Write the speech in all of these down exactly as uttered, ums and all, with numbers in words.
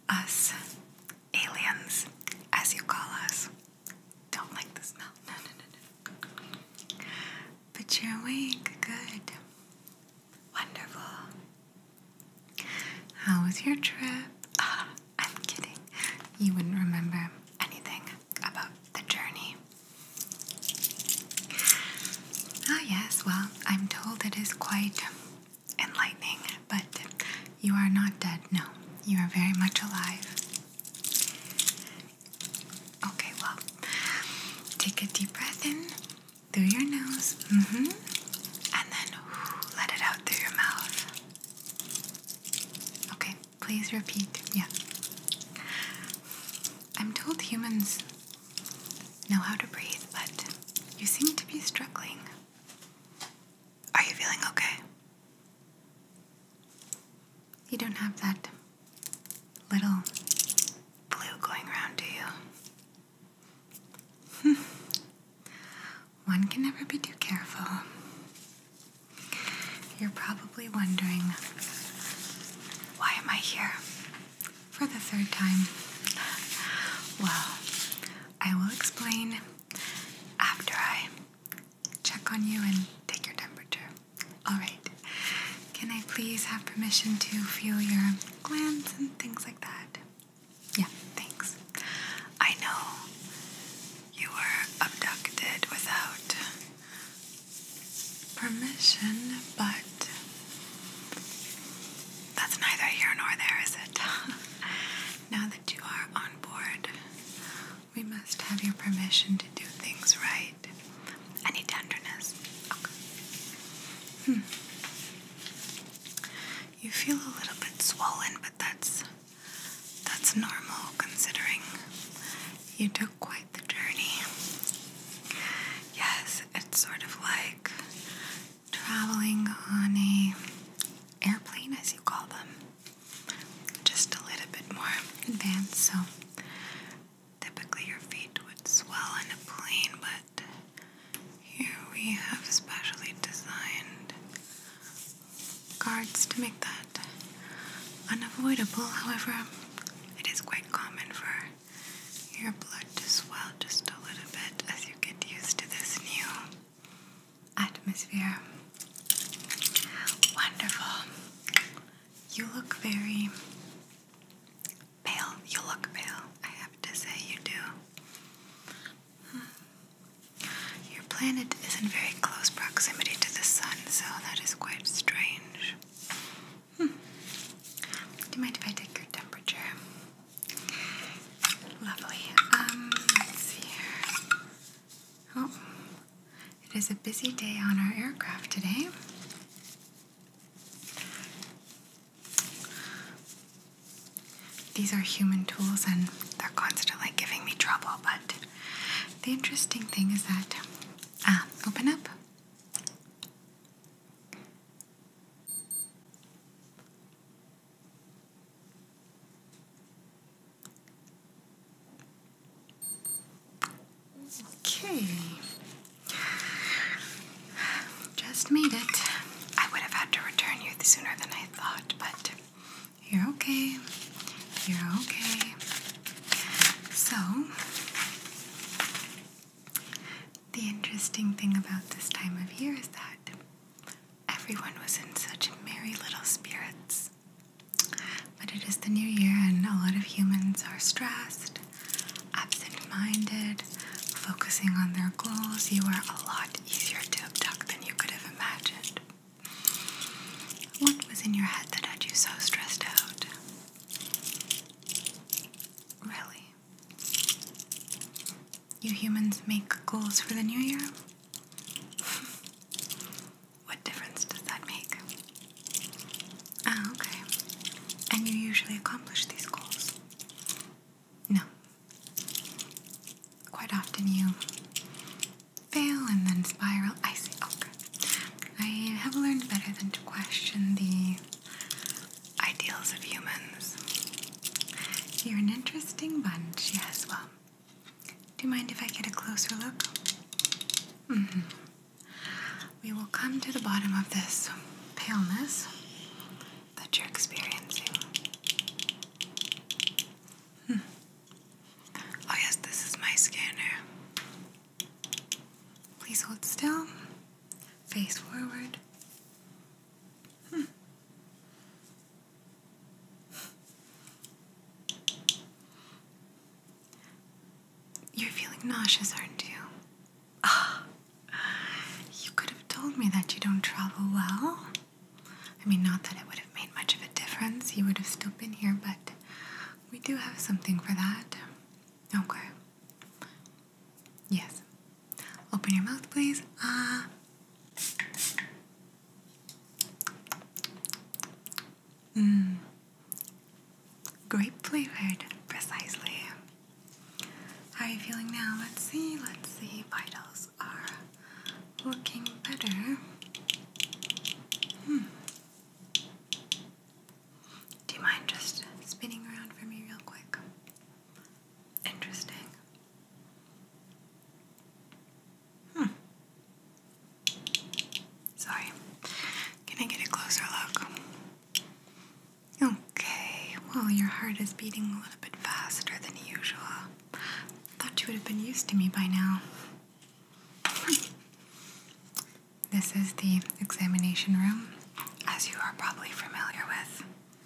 us aliens, as you call us. Don't like the smell. No, no, no, no. But you're awake. Good. Wonderful. How was your trip? Ah, I'm kidding. You wouldn't remember anything about the journey. Ah, yes, well, I'm told it is quite enlightening, but you are not dead, no. You are very much alive. Okay, well, take a deep breath in through your nose, mm-hmm, and then whoo, let it out through your mouth. Okay, please repeat, yeah. I'm told humans know how to breathe, but you seem to be struggling. Are you feeling okay? You don't have that little flu going around, do you? One can never be too careful. You're probably wondering, why am I here for the third time? Well, I will explain after I check on you and take your temperature. Alright, can I please have permission to feel your glands and things like that? Yeah, thanks. I know you were abducted without permission, but that's neither here nor there, is it? Now that you are on board, we must have your permission to do things right. Any tenderness? Okay. Hmm. You feel a little bit swollen, but that's that's normal considering you took quite the journey. Yes, it's sort of like traveling on a airplane, as you call them. Just a little bit more advanced, so typically your feet would swell in a plane, but here we have specially designed guards to make that unavoidable. However, it is quite common for your blood to swell just a little bit as you get used to this new atmosphere. Wonderful. You look very pale. You look pale, I have to say you do. Hmm. Your planet is in very close proximity to the sun, so that is quite strange. Hmm. Do you mind if I take your temperature? Lovely. Um, let's see here. Oh, it is a busy day on our aircraft today. These are human tools and they're constantly giving me trouble, but the interesting thing is that, ah, open up. Okay. Just made it. I would have had to return you sooner than I thought, but you're okay. You're okay. So, the interesting thing about this time of year is that everyone was in such merry little spirits. But it is the new year and a lot of humans are stressed, absent-minded, focusing on their goals. You are a lot easier to abduct than you could have imagined. What was in your head that had you so stressed out? Really? You humans make goals for the new year? What difference does that make? Ah, okay. And you usually accomplish these goals? No. Quite often you fail and then spiral. I see. Okay. I have learned better than to question the ideals of humans. You're an interesting bunch, yes, well. Do you mind if I get a closer look? Mm-hmm. We will come to the bottom of this paleness that you're experiencing. feeling nauseous, aren't you? Ah, you could have told me that you don't travel well. I mean, not that it would have made much of a difference. You would have still been here, but we do have something for that. Okay. Yes. Open your mouth, please. Ah. Mmm. Grape flavored, precisely. How are you feeling now? Let's see, let's see. Vitals are looking better. Hmm. Do you mind just spinning around for me real quick? Interesting. Hmm. Sorry. Can I get a closer look? Okay. Well, your heart is beating a little bit faster than usual. Thought you would have been used to me by now. This is the examination room, as you are probably familiar with.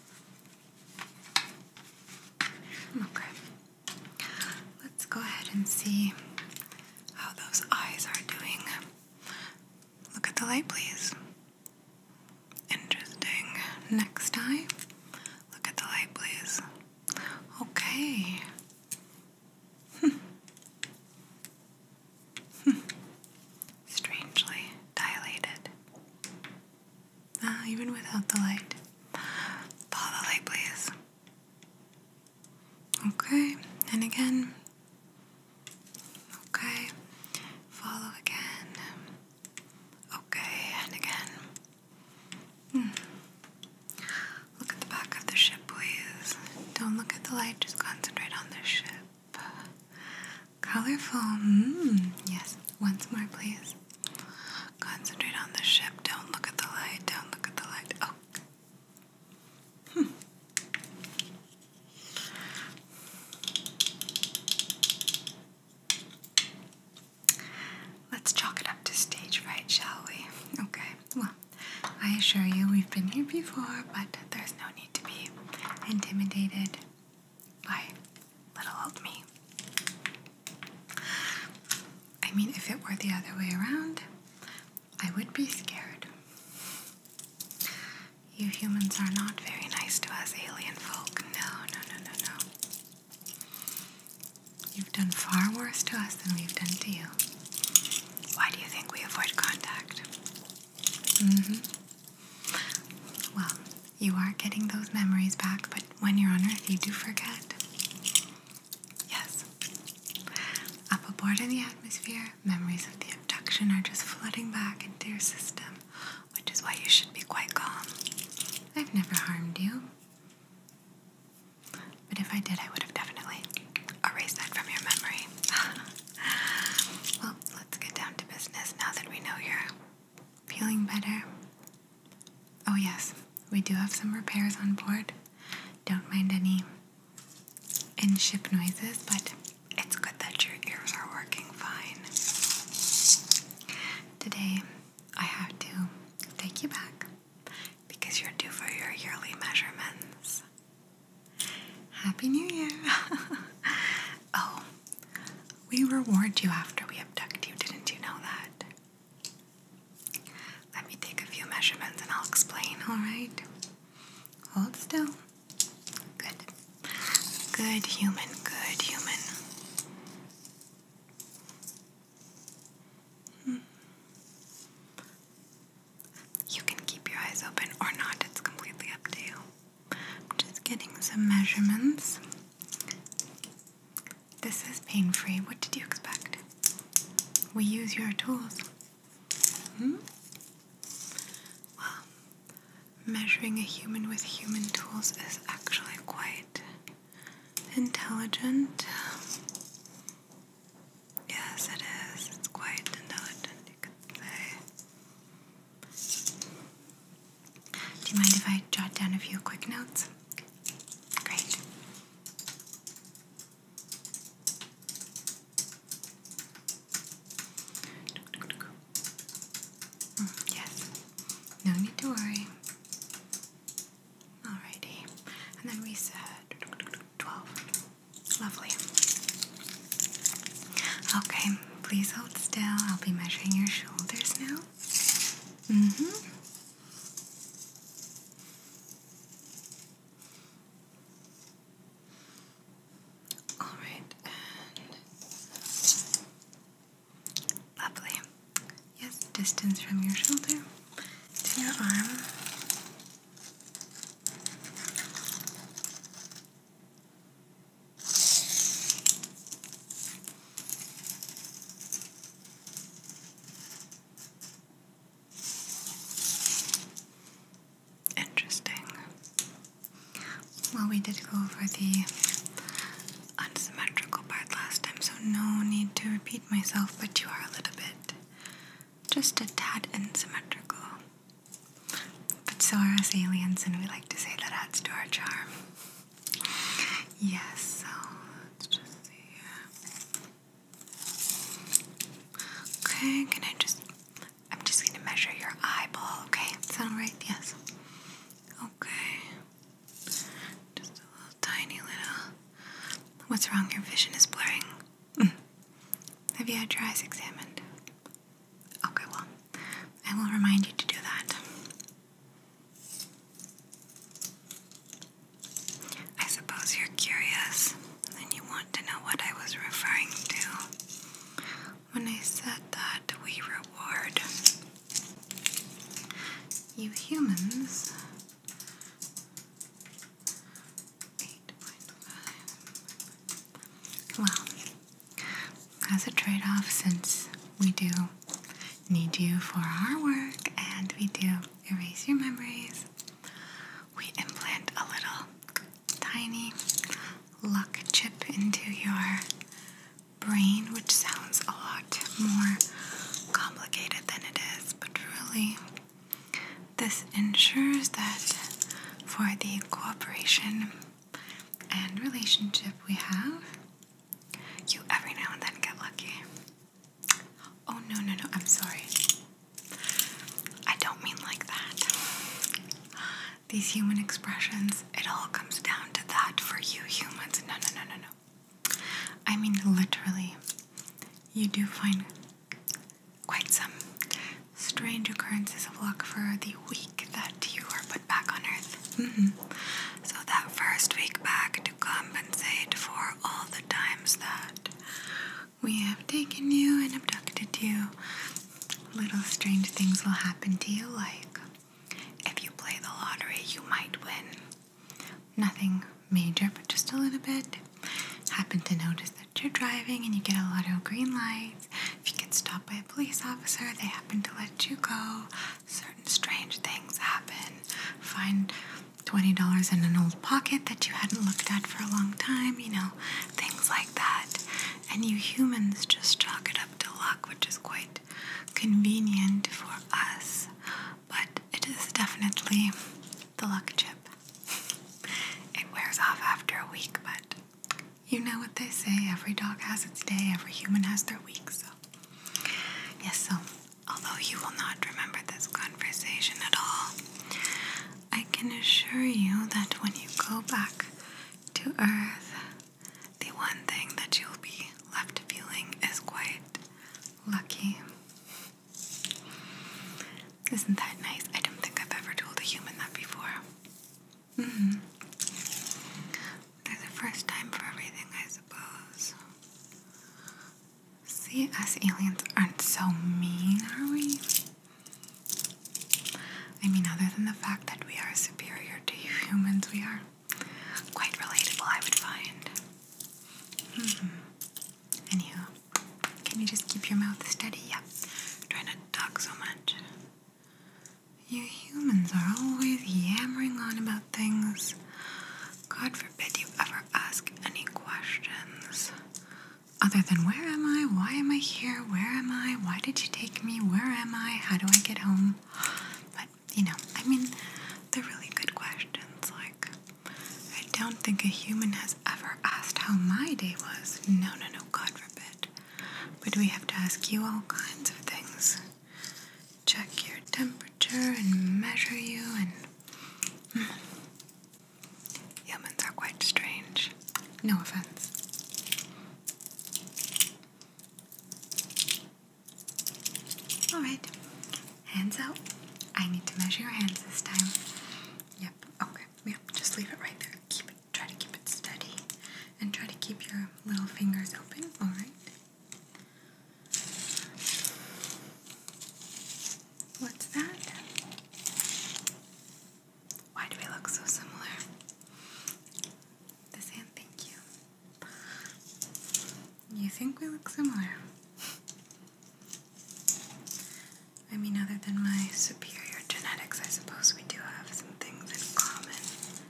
Okay. Let's go ahead and see how those eyes are doing. Look at the light, please. Interesting. Next eye. Look at the light, please. Okay. Hmm. Hmm. Strangely dilated. Ah, even without the light. Follow the light, please. Okay, and again. Okay, follow again. Okay, and again. Hmm. Look at the back of the ship, please. Don't look at the light, just concentrate on the ship. Colorful. Mm, yes, once more, please. Concentrate on the ship. Don't look at the light. Don't look at the light. Oh. Hmm. Let's chalk it up to stage fright, shall we? Okay. Well, I assure you we've been here before, but there's no need to be intimidated by little old me. I mean, if it were the other way around, I would be scared. You humans are not very nice to us alien folk. No, no, no, no, no. You've done far worse to us than we've done to you. Why do you think we avoid contact? Mm-hmm. Well, you are getting those memories back, but when you're on Earth, you do forget. Yes. Up aboard in the atmosphere, memories of the abduction are just flooding back into your system, which is why you should be quite calm. I've never harmed you. But if I did, I would have definitely erased that from your memory. Well, let's get down to business now that we know you're feeling better. Oh yes, we do have some repairs on board. Don't mind any in-ship noises, but it's good that your ears are working fine. Today, I have to take you back because you're due for your yearly measurements. Happy New Year! Oh, we reward you after we abduct you, didn't you know that? Let me take a few measurements and I'll explain, alright? Hold still. Good. Good human, good human. Hmm. You can keep your eyes open or not, it's completely up to you. I'm just getting some measurements. This is pain-free. What did you expect? We use your tools. Hmm? Well, measuring a human with human tools is actually quite intelligent. Yes, it is. It's quite intelligent, you could say. Do you mind if I jot down a few quick notes? Great. Mm, yes. No need to worry. Alrighty. And then we said twelve. Lovely. Okay, please hold still. I'll be measuring your shoulders now. Mm-hmm. All right, and lovely. Yes, distance from your shoulder to your arm. Interesting. Well, we did go over the unsymmetrical part last time, so no need to repeat myself, but you are a little bit, just a tad asymmetrical. But so are us aliens, and we like to say that adds to our charm. Yes, so let's just see here. Okay, can I just, I'm just going to measure your eyeball, okay? Sound right? Yes. Okay. Just a little tiny little. What's wrong? Your vision is blurring. Mm. Have you had your eyes examined? Okay, well, I will remind you to do that. I suppose you're curious, and you want to know what I was referring to when I said that we reward you humans eight point five. Well, as a trade-off, since we do need you for our work and we do erase your memories, we implant a little tiny luck chip into your brain, which sounds a lot more complicated than it is, but really this ensures that for the cooperation and relationship we have, you every now and then get lucky. Oh, no, no, no, I'm sorry. I don't mean like that. These human expressions, it all comes down to that for you humans. No, no, no, no, no. I mean literally, you do find quite some strange occurrences of luck for the week that you are put back on Earth. Mm-hmm. So that first week back, to compensate for all the times that we have taken you and abducted you, little strange things will happen to you, like if you play the lottery, you might win. Nothing major, but just a little bit. Happen to notice that you're driving and you get a lot of green lights. If you get stopped by a police officer, they happen to let you go. Certain strange things happen. Find twenty dollars in an old pocket that you hadn't looked at for a long time, you know, things like that. And you humans just chalk it up to luck, which is quite convenient for us. But it is definitely the luck chip. It wears off after a week, but you know what they say, every dog has its day, every human has their week, so. Yes, so, although you will not remember this conversation at all, I can assure you that when you go back to Earth, the one thing that you'll be left feeling is quite lucky. Isn't that nice? I don't think I've ever told a human that before. Mm-hmm. There's a first time for everything, I suppose. See, us aliens aren't so mean, are we? I mean, other than the fact that we are superior to you humans, we are quite relatable, I would find. Mm-hmm. Anywho, can you just keep your mouth steady? Yep. Try not to talk so much. You humans are always yammering on about things. God forbid you ever ask any questions. Other than, where am I? Why am I here? Where am I? Why did you take me? Where am I? How do I get home? But, you know, I mean, they're really good questions. Like, I don't think a human has ever asked how my day was. No, no, no, God forbid. But we have to ask you all kinds of things. Check your temperature and measure you and... Hmm. Humans are quite strange. No offense. Alright, hands out. I need to measure your hands this time. Yep, okay, yep, just leave it right there. Keep it, try to keep it steady. And try to keep your little fingers open, alright? What's that? Why do we look so similar? This hand, thank you. You think we look similar? I mean, other than my superior genetics, I suppose we do have some things in common.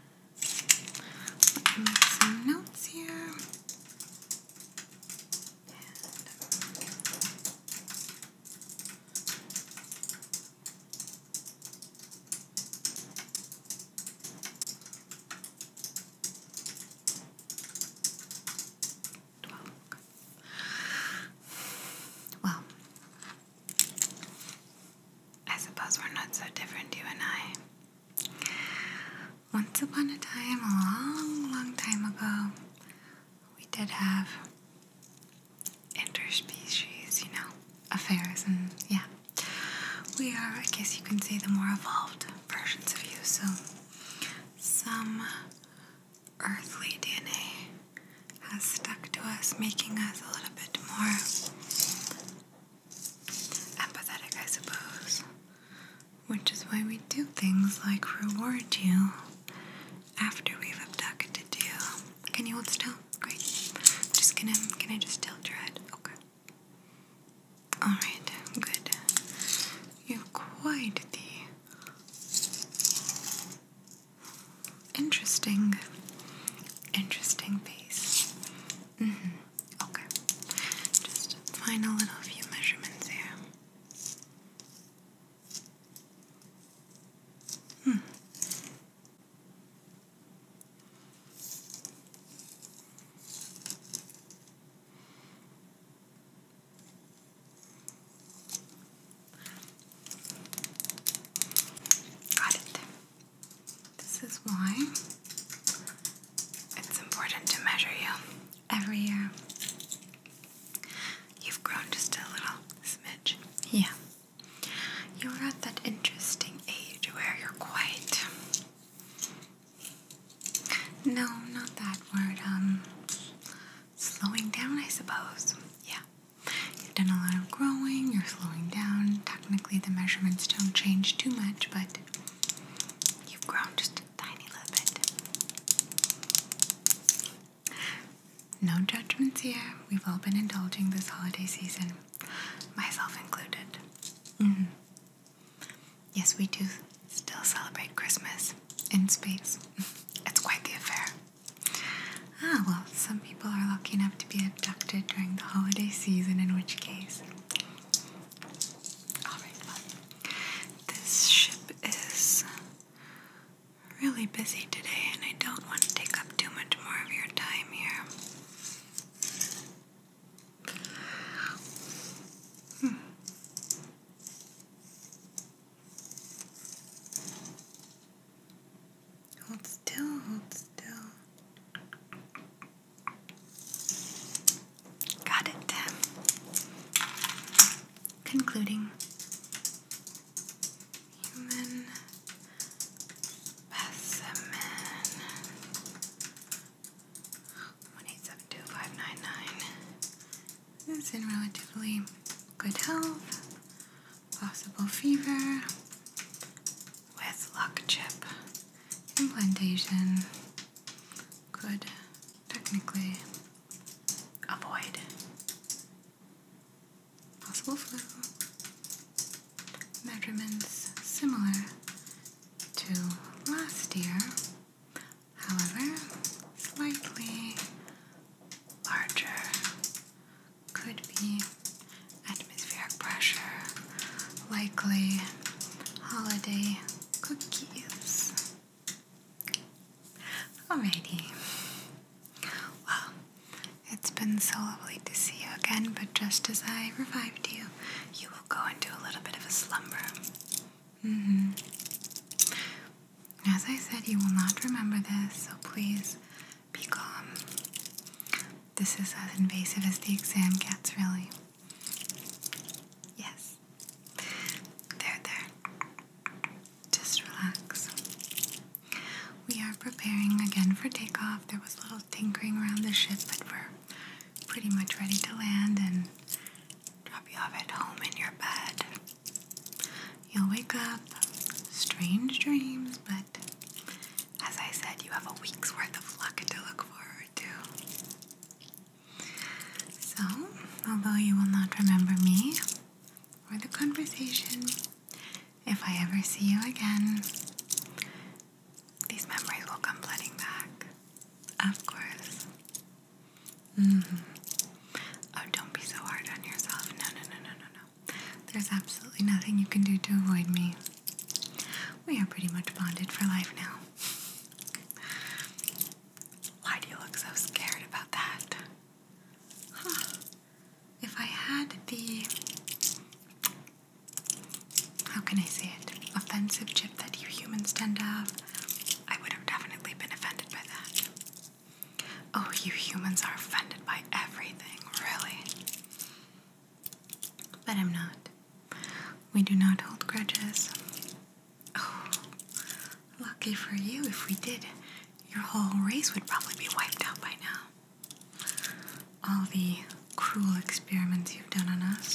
Let me make some notes here. Well, I suppose we're not so different, you and I. Once upon a time, a long, long time ago, we did have interspecies, you know, affairs, and yeah. We are, I guess you can say, the more evolved versions of you, so some earthly D N A has stuck to us, making us a little bit more empathetic, I suppose. Which is why we do things like reward you after we've abducted you. Can you hold still? Great. Just gonna, can I just tilt your head? Okay. Alright, good. You have quite the interesting, interesting face. Mm-hmm. Okay. Just final little few measurements here. Hmm. Got it. This is why it's important to measure you every year. You've grown just a little smidge. Yeah. You're at that interesting age where you're quite... No, not that word. Um, slowing down, I suppose. Yeah. You've done a lot of growing, you're slowing down. Technically, the measurements don't change too much, but you've grown just a tiny little bit. No judgments here. We've all been indulging this holiday season, myself included. Mm-hmm. Yes, we do still celebrate Christmas in space. It's quite the affair. Ah, well, some people are lucky enough to be abducted during the holiday season, in which case. Alright, well, this ship is really busy today, and I don't want to take up too much more of your time here. Hmm. Hold still, hold still. Got it. Concluding. Human specimen. one eight seven two five nine nine. Is in relatively good health. Possible fever. With luck chip. Implantation. Could technically avoid possible flu. Measurements similar to last year, however, slightly larger. Could be atmospheric pressure, likely holiday cookies. Alrighty. Well, it's been so lovely to see you again, but just as I revived you, you will go into a little bit of a slumber. Mm-hmm. As I said, you will not remember this, so please be calm. This is as invasive as the exam gets, really. Yes. the ship, but we're pretty much ready to land and drop you off at home in your bed. You'll wake up, strange dreams, but as I said, you have a week's worth of luck to look forward to. So, although you will not remember me or the conversation, if I ever see you again, these memories will come flooding back. Of course. Mm-hmm. Oh, don't be so hard on yourself. No, no, no, no, no, no. There's absolutely nothing you can do to avoid me. We are pretty much bonded for life now. Why do you look so scared about that? Huh. If I had the... how can I say it? Offensive chip that you humans tend to have, I would have definitely been offended by that. Oh, you humans are offended by everything, really. But I'm not. We do not hold grudges. Oh, lucky for you. If we did, your whole race would probably be wiped out by now. All the cruel experiments you've done on us.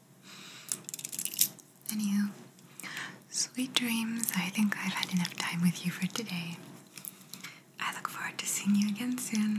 Anywho, sweet dreams. I think I've had enough time with you for today. I look forward to seeing you again soon.